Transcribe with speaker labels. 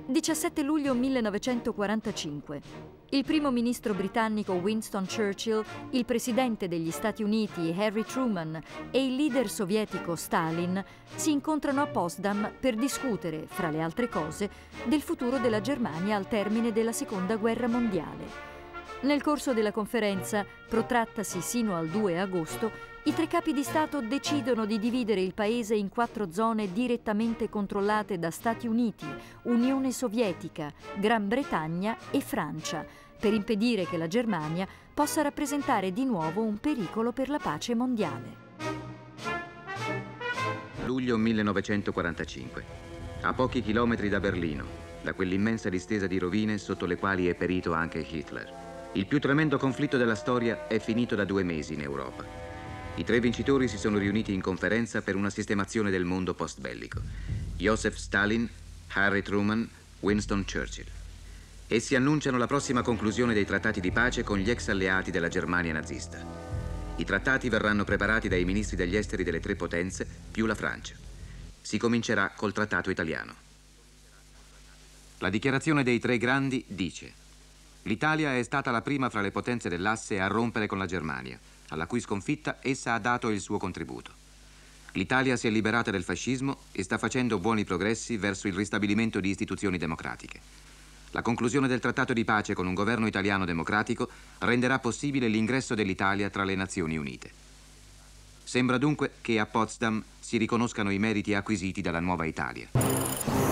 Speaker 1: 17 luglio 1945. Il primo ministro britannico Winston Churchill, il presidente degli Stati Uniti Harry Truman e il leader sovietico Stalin si incontrano a Potsdam per discutere, fra le altre cose, del futuro della Germania al termine della Seconda Guerra Mondiale. Nel corso della conferenza, protrattasi sino al 2 agosto, i tre capi di Stato decidono di dividere il paese in 4 zone direttamente controllate da Stati Uniti, Unione Sovietica, Gran Bretagna e Francia, per impedire che la Germania possa rappresentare di nuovo un pericolo per la pace mondiale.
Speaker 2: Luglio 1945. A pochi chilometri da Berlino, da quell'immensa distesa di rovine sotto le quali è perito anche Hitler. Il più tremendo conflitto della storia è finito da 2 mesi in Europa. I tre vincitori si sono riuniti in conferenza per una sistemazione del mondo post-bellico. Joseph Stalin, Harry Truman, Winston Churchill. Essi annunciano la prossima conclusione dei trattati di pace con gli ex alleati della Germania nazista. I trattati verranno preparati dai ministri degli esteri delle 3 potenze, più la Francia. Si comincerà col trattato italiano. La dichiarazione dei 3 grandi dice: l'Italia è stata la prima fra le potenze dell'asse a rompere con la Germania, alla cui sconfitta essa ha dato il suo contributo. L'Italia si è liberata del fascismo e sta facendo buoni progressi verso il ristabilimento di istituzioni democratiche. La conclusione del trattato di pace con un governo italiano democratico renderà possibile l'ingresso dell'Italia tra le Nazioni Unite. Sembra dunque che a Potsdam si riconoscano i meriti acquisiti dalla nuova Italia.